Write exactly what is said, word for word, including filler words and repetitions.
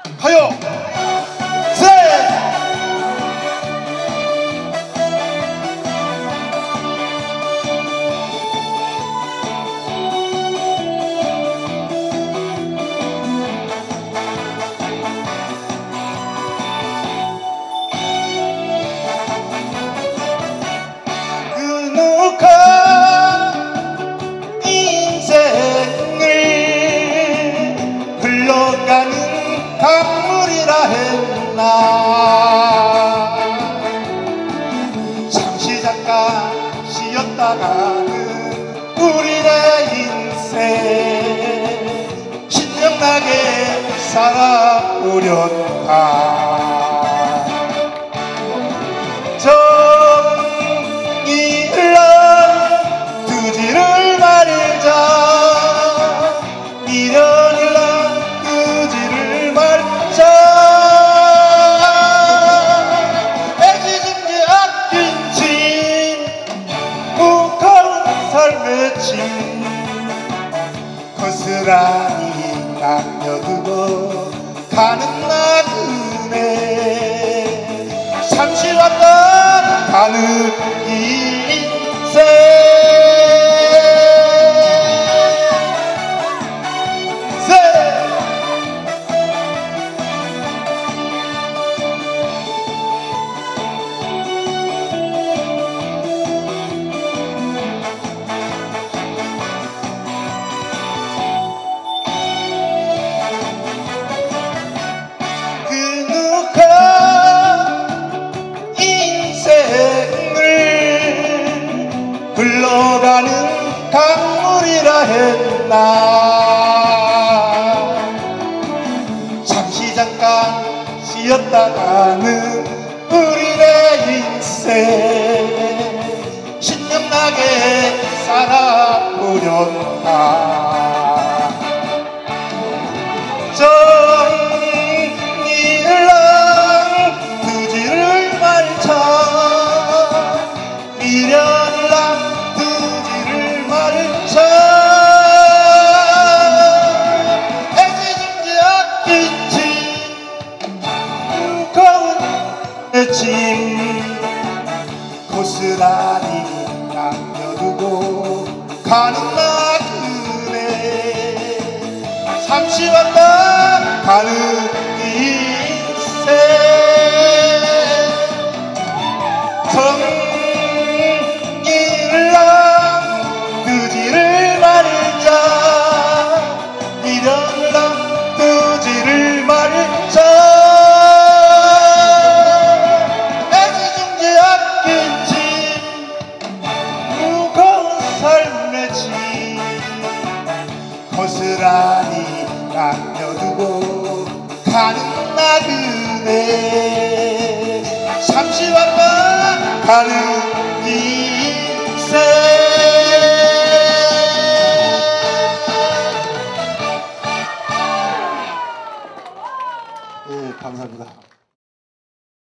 가요. 셋. 강물이라 했나. 잠시 잠깐 쉬었다가는 우리의 인생 신명나게 살아오렸다. 정의를 두지를 말자. 미련을 고스란히 남겨두고 가는 나그네. 잠시 왔다 가는 인생. 흘러가는 강물이라 했나. 잠시 잠깐 쉬었다가는 우리의 인생 신명나게 살아보렸다. 정의를 두지를 말자. 미련을 두지를 말자. 애지중지 아낀지 무거운 내 짐 고스란히 남겨두고 가는 나그네. 잠시 왔다 가는 인생. 정의를 두지를 말자. 미련을 두지를 말자. 애지중지 아낀 짐 무거운 삶의 짐 고스란히 남겨두고 가는 나그네. 잠시 왔다 가는 인생.